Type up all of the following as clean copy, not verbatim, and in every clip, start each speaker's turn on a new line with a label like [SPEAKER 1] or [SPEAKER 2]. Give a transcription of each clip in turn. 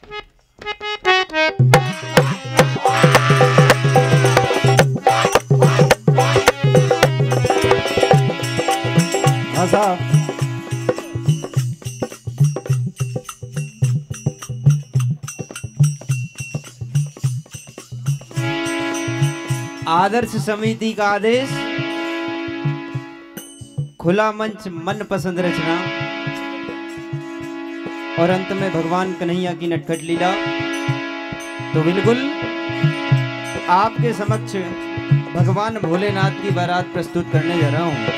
[SPEAKER 1] आदर्श समिति का आदेश, खुला मंच, मन पसंद रचना और अंत में भगवान कन्हैया की नटखट लीला। तो बिल्कुल आपके समक्ष भगवान भोलेनाथ की बारात प्रस्तुत करने जा रहा हूं।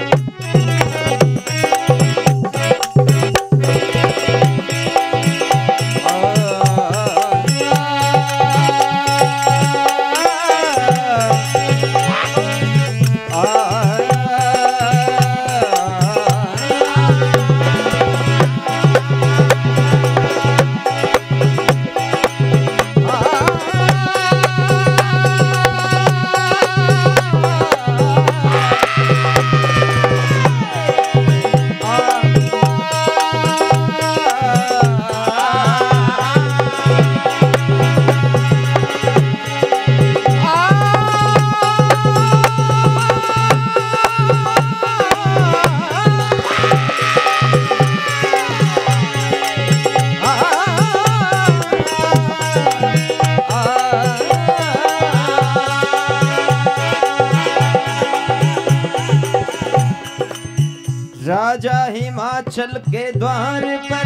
[SPEAKER 1] राजा हिमाचल के द्वार पर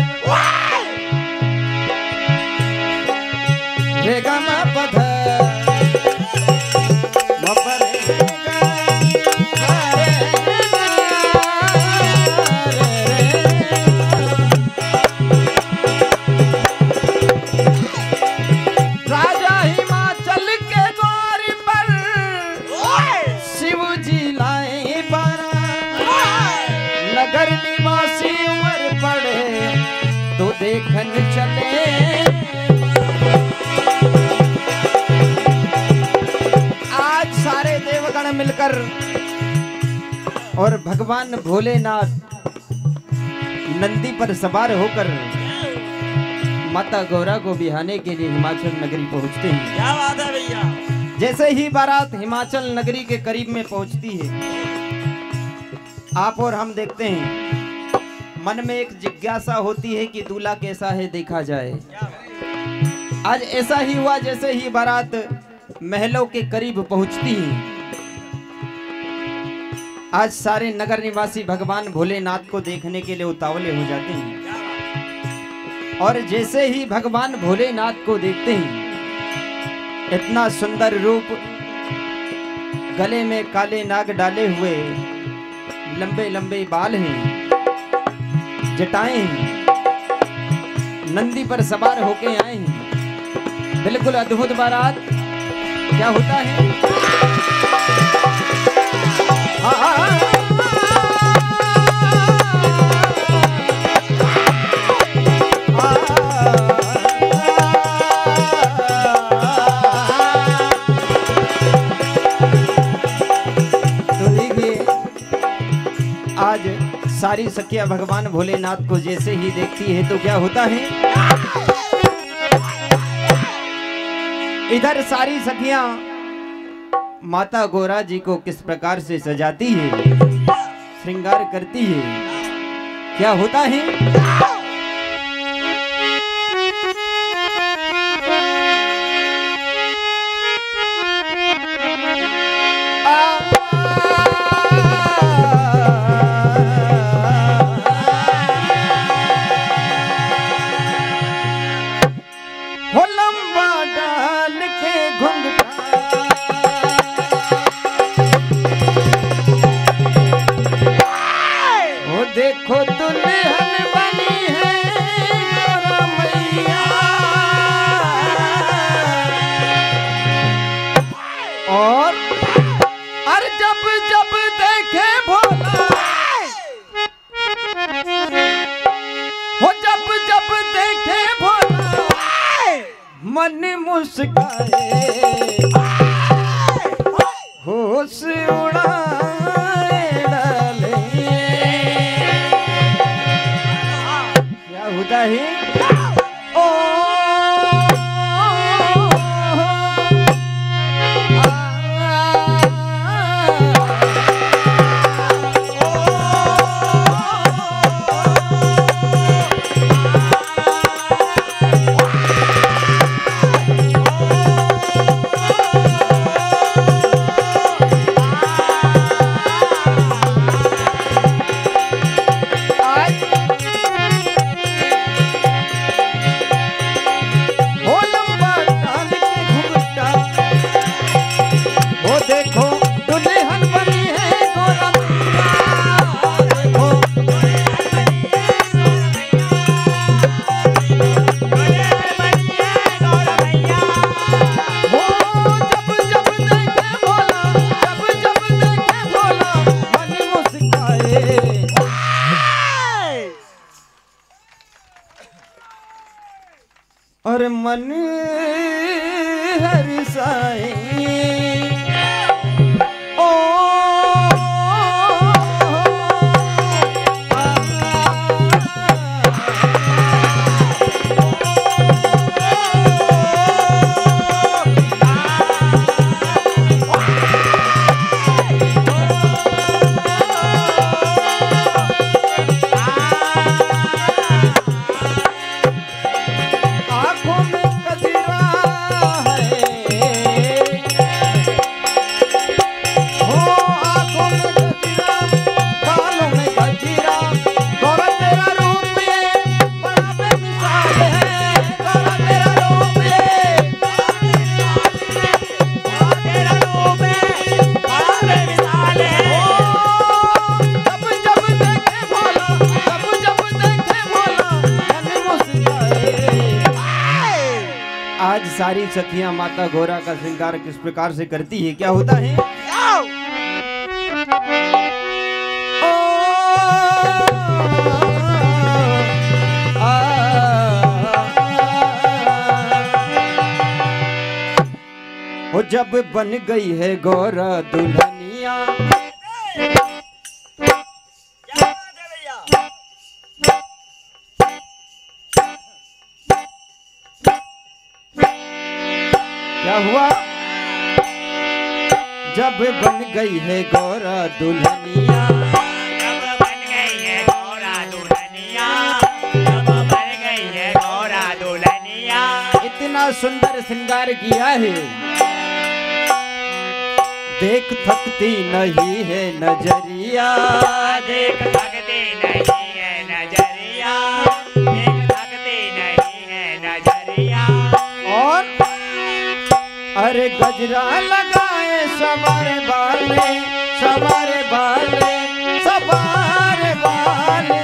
[SPEAKER 1] रेगमा पत्थर राजा हिमाचल के द्वार पर शिव जी लाए बारा, नगर निवासी उमर पड़े तो देखन चले। आज सारे देवगण मिलकर और भगवान भोलेनाथ नंदी पर सवार होकर माता गौरा को बिहाने के लिए हिमाचल नगरी पहुंचते हैं।
[SPEAKER 2] क्या बात है भैया।
[SPEAKER 1] जैसे ही बारात हिमाचल नगरी के करीब में पहुंचती है, आप और हम देखते हैं, मन में एक जिज्ञासा होती है कि दूल्हा कैसा है देखा जाए। आज ऐसा ही हुआ, जैसे ही बारात महलों के करीब पहुंचती है, आज सारे नगर निवासी भगवान भोलेनाथ को देखने के लिए उतावले हो जाते हैं। और जैसे ही भगवान भोलेनाथ को देखते हैं, इतना सुंदर रूप, गले में काले नाग डाले हुए, लंबे लंबे बाल हैं, जटाएं हैं, नंदी पर सवार होके आए हैं। बिल्कुल अद्भुत बारात। क्या होता है? आज सारी सखिया भगवान भोलेनाथ को जैसे ही देखती है तो क्या होता है? इधर सारी सखियां माता गौरा जी को किस प्रकार से सजाती है, श्रृंगार करती है। क्या होता है? देखो दुल्हन बनी है गौरा मैया, और जब जब देखे भोला, हो जब जब देखे भोला, मन मुस्काए, होश उड़ाए डाले। होता है ओ और मन हर्षाए सारी सखियां माता गौरा का श्रृंगार किस प्रकार से करती है, क्या होता है? ओ जब बन गई है गौरा दुल्हनिया क्या हुआ? जब बन गई है गौरा दुल्हनिया,
[SPEAKER 2] जब बन गई है गौरा दुल्हनिया, जब बन गई है गौरा दुल्हनिया,
[SPEAKER 1] इतना सुंदर श्रृंगार किया है, देख थकती नहीं है नजरिया,
[SPEAKER 2] देख थकती नहीं है नजरिया, देख थकती नहीं है नजरिया।
[SPEAKER 1] और अरे गजरा लगाए सवारे बाले, सवारे बाले, सवारे बाले।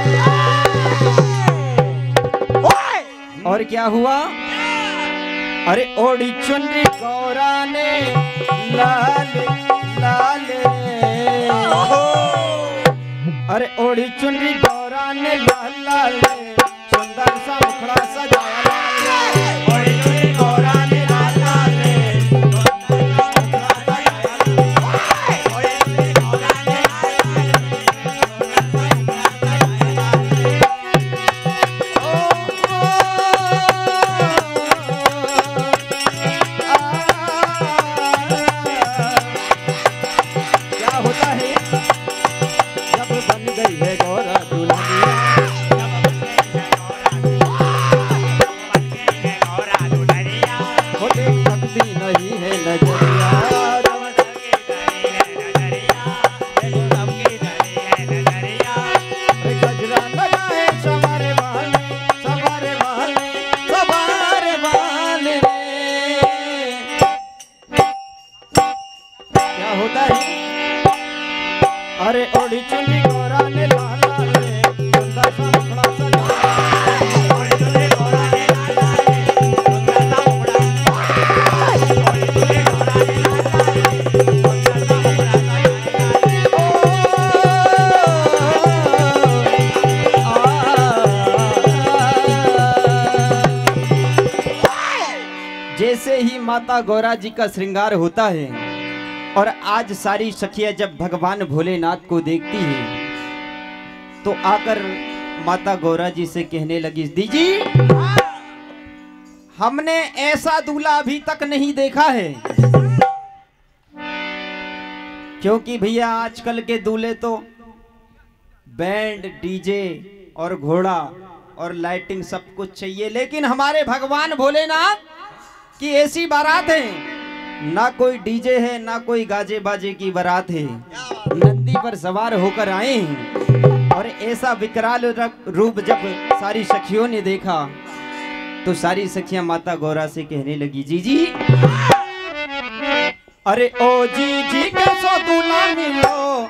[SPEAKER 1] और क्या हुआ? अरे ओढ़ी चुनरी गौरा ने लाल लाल, अरे ओढ़ी चुनरी गौरा ने लाल लाल, सुंदर सा मुखड़ा सजाया, ओढ़ी चुनरी गौरा ने अरे ओढ़ी चुनरी गौरा ने लाल लाल, सुंदर सा मुखड़ा सजाया, ओढ़ी चुनरी गौरा ने लाल लाल, सुंदर सा मुखड़ा, ओढ़ी चुनरी गौरा ने लाल लाल, सुंदर सा मुखड़ा सजाया। जैसे ही माता गौरा जी का श्रृंगार होता है और आज सारी सखियां जब भगवान भोलेनाथ को देखती है तो आकर माता गौरा जी से कहने लगी, दीजी हमने ऐसा दूल्हा अभी तक नहीं देखा है, क्योंकि भैया आजकल के दूल्हे तो बैंड डीजे और घोड़ा और लाइटिंग सब कुछ चाहिए, लेकिन हमारे भगवान भोलेनाथ की ऐसी बारात है, ना कोई डीजे है ना कोई गाजे बाजे की बारात है, नंदी पर सवार होकर आए हैं। और ऐसा विकराल रूप जब सारी सखियों ने देखा तो सारी सखियां माता गौरा से कहने लगी, जीजी अरे ओ जीजी कैसो दूल्हा मिलो,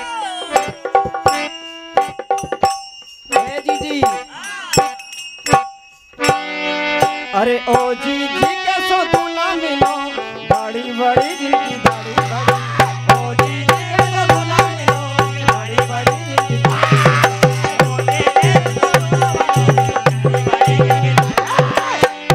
[SPEAKER 1] जीजी अरे ओ जीजी कैसो दूल्हा मिलो, बड़ी बड़ी जिनकी दाढ़ी बड़ी, ओ जीजी कैसो दूल्हा मिलो, बड़ी बड़ी जिनकी दाढ़ी, ओ जीजी कैसो दूल्हा मिलो, बड़ी बड़ी जिनकी दाढ़ी।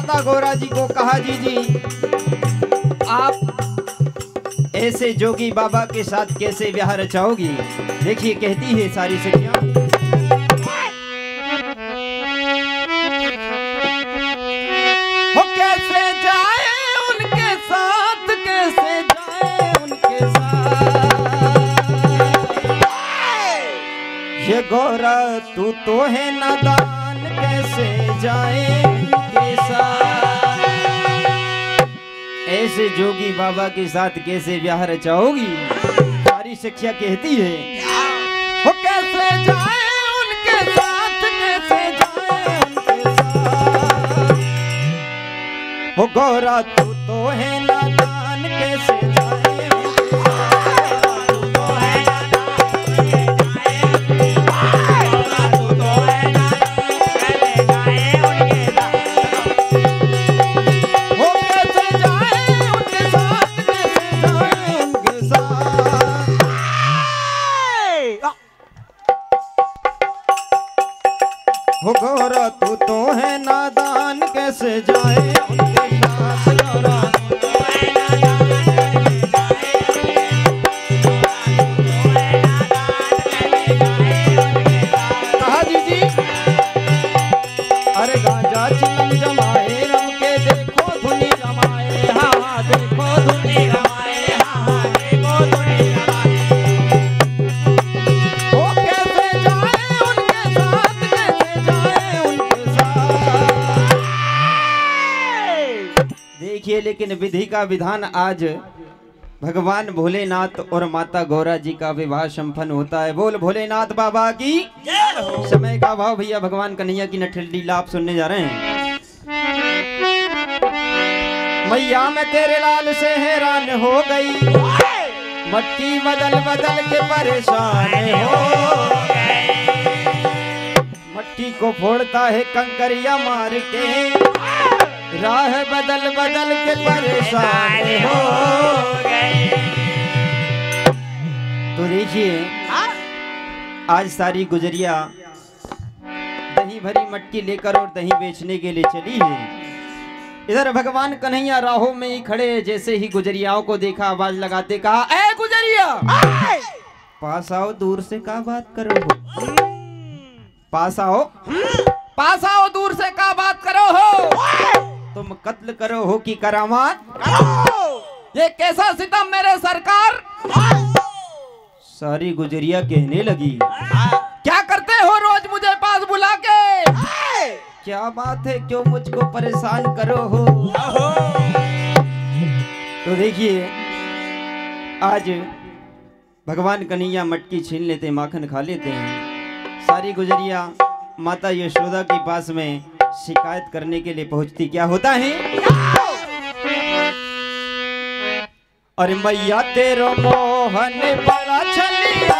[SPEAKER 1] माता गौरा जी को कहा, जी आप ऐसे जोगी बाबा के साथ कैसे ब्याह रचाओगी। देखिए कहती है सारी सखियां, वो कैसे जाए उनके साथ, कैसे जाए उनके साथ, ये गौरा तू तो है नादान, कैसे जाए उनके साथ। ऐसे जोगी बाबा के साथ कैसे ब्याह रचाओगी। सारी शिक्षा कहती है, वो कैसे जाए उनके साथ, कैसे जाए उनके साथ, वो गौरा तू तो है नादान, कैसे जाए उनके साथ, तू तो है नादान, कैसे जाए उनके साथ, तू तो है नादान, कैसे जाए उनके साथ, वो कैसे जाए उनके साथ, कैसे जाए उनके साथ। हो गौरा तू तो है नादान, कैसे जाए उनके साथ, गौरा तू तो है नादान, कैसे जाए उनके साथ। कहा जी अरे गांजा चिलम जमाए रम के देखो धुनी रमाए, हाँ देखो धुनी रमाए, हाँ देखो धुनी रमाए। वो कैसे जाए उनके साथ, कैसे जाए उनके साथ। देखिए लेकिन विधि का विधान आज भगवान भोलेनाथ और माता गौरा जी का विवाह संपन्न होता है। बोल भोलेनाथ बाबा की जय हो। समय का भाव भैया भगवान कन्हैया की नठिल लीला आप सुनने जा रहे हैं। मैया मैं तेरे लाल से हैरान हो गई, मट्टी बदल बदल के परेशान हो गई, मट्टी को फोड़ता है कंकरिया मार के, राह बदल बदल के परेशान हो गई। तो देखिए आज सारी गुजरिया दही भरी मटकी लेकर और दही बेचने के लिए चली है। इधर भगवान कन्हैया राहों में ही खड़े, जैसे ही गुजरियाओं को देखा आवाज लगाते कहा, ए गुजरिया पास आओ, दूर से क्या बात करो हो, पास आओ, पास आओ, दूर से क्या बात करो हो, तुम कत्ल करो हो कि करामात, ये कैसा सितम मेरे सरकार। सारी गुजरिया कहने लगी, क्या करते हो रोज मुझे पास बुला के, क्या बात है क्यों मुझको परेशान करो हो। तो देखिए आज भगवान कन्हैया मटकी छीन लेते, माखन खा लेते हैं। सारी गुजरिया माता यशोदा के पास में शिकायत करने के लिए पहुंचती। क्या होता है, अरे मैया तेरो मोहन बड़ा छलिया,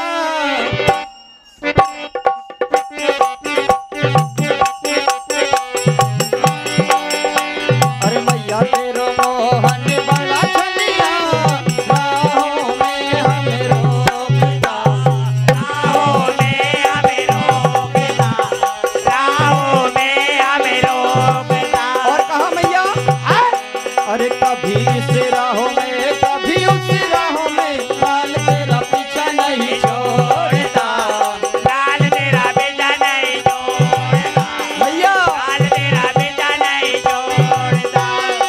[SPEAKER 1] अरे मैया तेरो मोहन बड़ा छलिया, राहों में हमें रोकता, राहों में हमें रोकता, राहों में हमें रोकता। और कहा मैया, अरे कभी इस राहों में कभी उस राहों में, लाल तेरा पीछा नहीं छोड़ता, लाल तेरा पीछा नहीं छोड़ता, भैया लाल तेरा पीछा नहीं छोड़ता।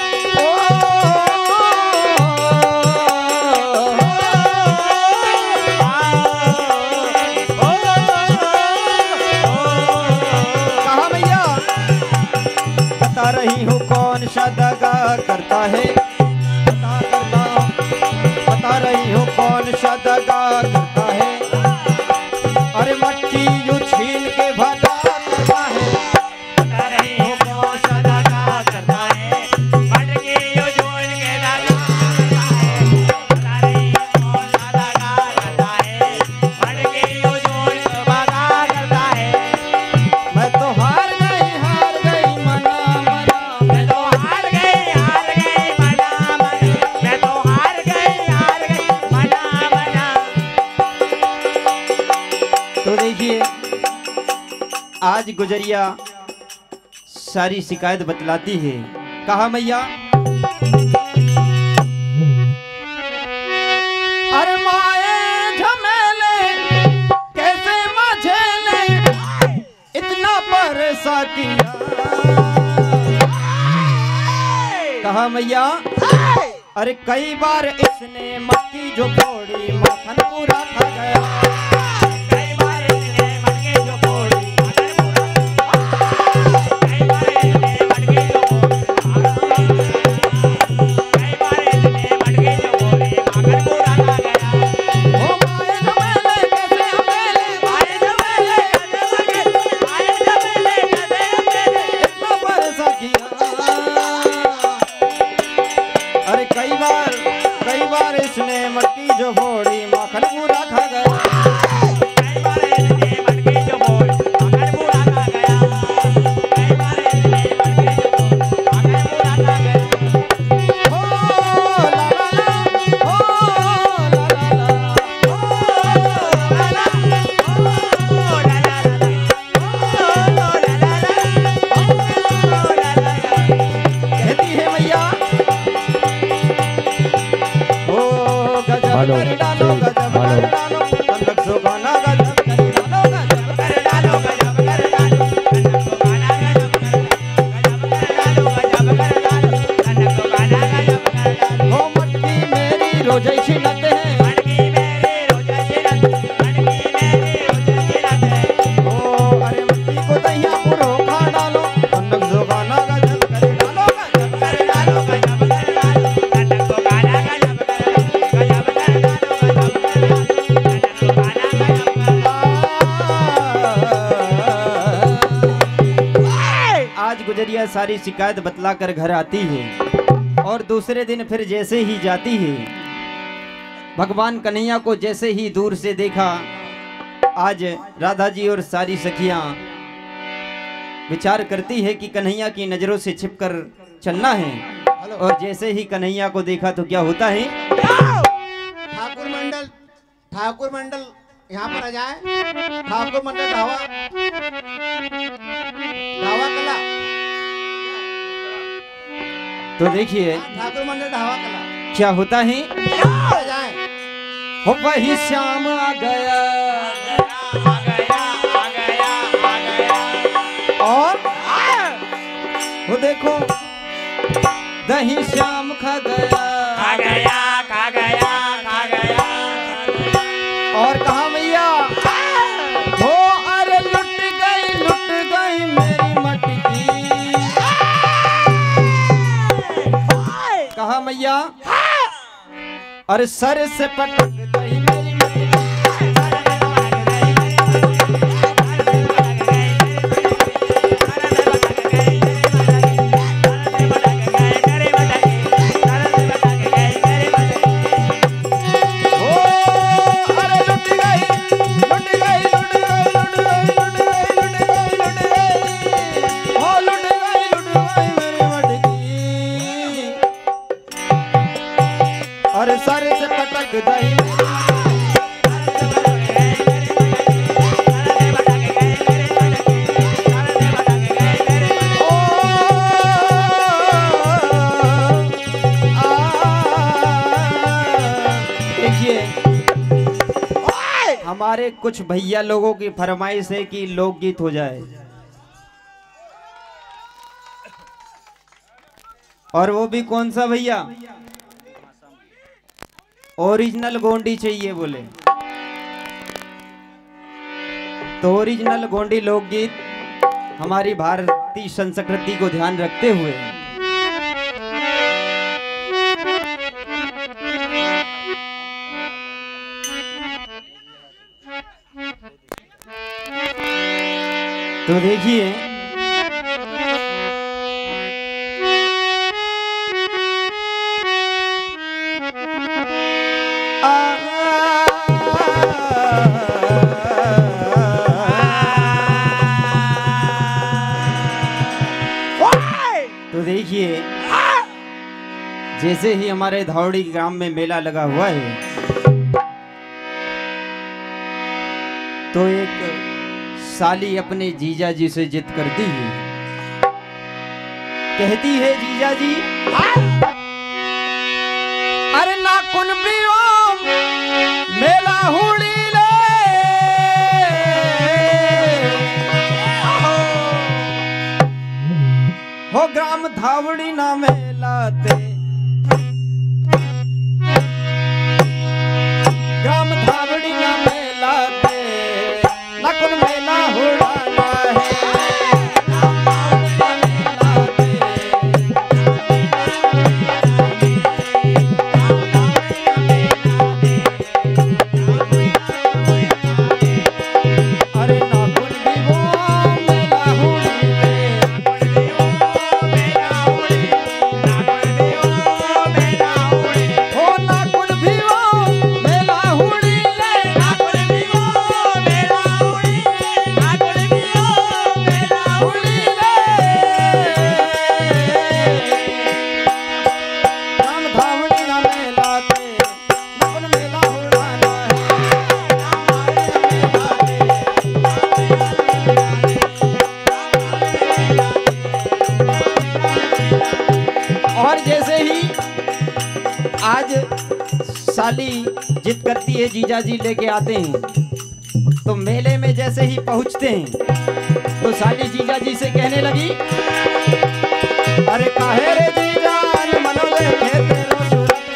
[SPEAKER 1] कहा मैया, बता रही हूँ कौन सा दगा करता है, बता रही हूँ कौन सा दगा करता है, अरे मट्टी यू छीन के भगा करता है, बता रही हूँ कौन सा दगा करता है, मटकी यू छीन के भगा करता है, बता रही हूँ कौन सा दगा करता है, मटकी यू छीन के भगा करता है। मैं तो हार गई मना मना, मैं तो हार गई मना मना, मैं तो हार गई मना मना। तो देखिए आज गुजरिया सारी शिकायत बतलाती है। कहा मैया अरे माए झमेले कैसे मझेले इतना परसा किया। कहा मैया अरे कई बार इसने मक्की जो फोड़ी माखन पूरा खा गया।
[SPEAKER 2] कई बार इसने मटके जो फोड़ी कई बार इसने मटके जो फोड़ी कई बार इसने मटके जो फोड़ी माखन पूरा खा गया।
[SPEAKER 1] ओ माए झमेले कैसे अकेले
[SPEAKER 2] माए झमेले कैसे अकेले
[SPEAKER 1] इतना परसा किया। अरे कई बार इसने मटकी जो फोड़ी माखन पूरा खा गया।
[SPEAKER 2] कई बार इसने मटके जो फोड़ी माखन पूरा खा गया। कई बार इसने मटके जो फोड़ी माखन पूरा खा गया।
[SPEAKER 1] हो ला ला ला हो ला ला ला कहती है मैया ओ गजब
[SPEAKER 3] हेलो,
[SPEAKER 1] कर डालो गजब कर
[SPEAKER 3] हेलो।
[SPEAKER 1] डालो तलक सो गाना गजब कर डालो गजब
[SPEAKER 2] कर डालो गजब कर डालो कनक को गाना गजब कर डालो कनक को गाना गजब कर डालो।
[SPEAKER 1] हो मटकी मेरी रोजई छिलते हैं
[SPEAKER 2] मटकी मेरे रोजा छिलत मटकी मेरे रोजा छिलत है।
[SPEAKER 1] ओ अरे मटकी को दहिया पुरो खा डालो तलक सो गाना गजब कर डालो गजब
[SPEAKER 2] कर डालो गजब कर डालो कनक को गाना गजब कर डालो गजब कर डालो गजब कर डालो कनक को गाना गजब कर डालो।
[SPEAKER 1] आज गुजरिया सारी शिकायत बतलाकर घर आती है और दूसरे दिन फिर जैसे ही जाती है। भगवान कन्हैया को जैसे ही दूर से देखा, आज राधा जी और सारी सखियां विचार करती है कि कन्हैया की नजरों से छिपकर चलना है। और जैसे ही कन्हैया को देखा तो क्या होता है,
[SPEAKER 4] ठाकुर मंडल यहाँ पर आ जाए। ठाकुर मंडल ढावा ढावा कला
[SPEAKER 1] तो देखिए
[SPEAKER 4] ठाकुर मंडल ढावा कला
[SPEAKER 1] क्या होता है।
[SPEAKER 4] आ जाए।
[SPEAKER 1] हो वही श्याम आ गया
[SPEAKER 2] आ गया आ गया आ गया
[SPEAKER 1] और वो देखो दही श्याम खा गया।
[SPEAKER 2] खा गया खा गया खा गया।
[SPEAKER 1] और कहा मैया हो अरे लुट गई मेरी मटकी। कहा मैया अरे सर से पटक गई मेरी मटकी। ओ अरे लुट गई हो लुट गई मेरी मटकी। अरे सर से पटक गई देखिए हमारे कुछ भैया लोगों की फरमाइश है कि लोकगीत हो जाए और वो भी कौन सा भैया, ओरिजिनल गोंडी चाहिए बोले। तो ओरिजिनल गोंडी लोकगीत हमारी भारतीय संस्कृति को ध्यान रखते हुए तो देखिए तो देखिए जैसे ही हमारे धावड़ी ग्राम में मेला लगा हुआ है तो एक साली अपने जीजा जी से जिद करती है। कहती है जीजा जी, अरे नाखून प्रियो मेला हुड़ी ले हो ग्राम धावड़ी ना मेलाते, ग्राम धावड़ी ना मेलाते, नाखून मेला हुड़ाना है। आज साली जिद करती है, जीजा जी लेके आते हैं, तो मेले में जैसे ही पहुंचते हैं तो साली जीजा जी से कहने लगी, अरे काहे रे जीजा मनो देखे तेरो सूरत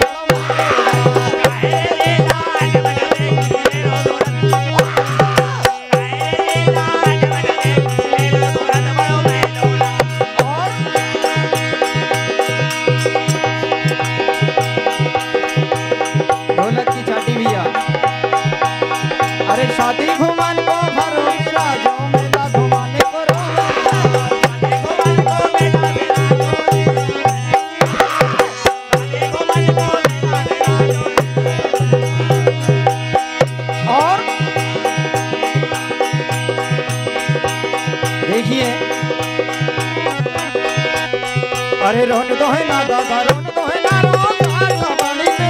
[SPEAKER 1] ढोलक की चाटी भैया, अरे शादी घुमान को भरो मेरा जो मेला घुमाने को रो और देखिए, अरे रोन दो है ना दादा, रोन दो है ना रो कहानी में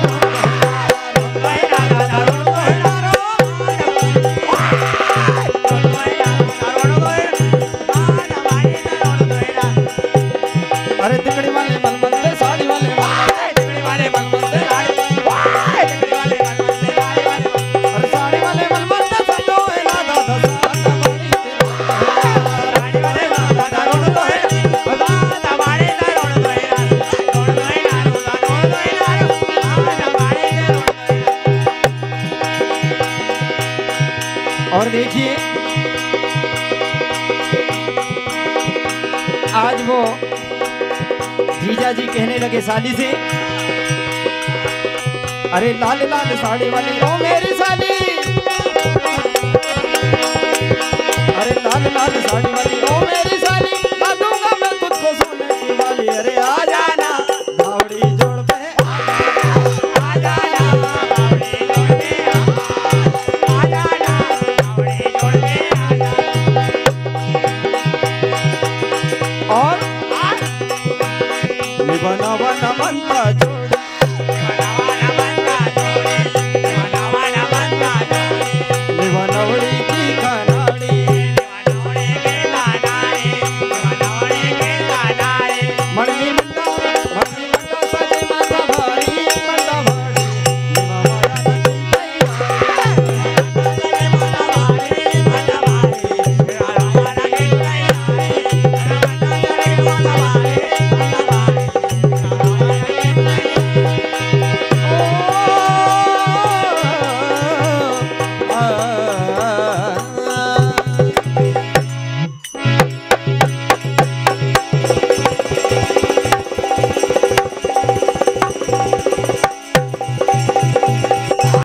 [SPEAKER 1] अरे तिकड़ी वाले मलमल साड़ी वाले तिकड़ी वाले मलमल अरे साड़ी वाले मलमल संगो है ना दादा साड़ी वाले दादा रोड तो है दादा बाड़े दा रोड तो है रोड तो है ना रोड तो है ना दादा बाड़े दा रोड। और देखिए आज वो जीजा जी कहने लगे साली से, अरे लाल लाल साड़ी वाली ओ मेरी साली, अरे लाल लाल साड़ी वाली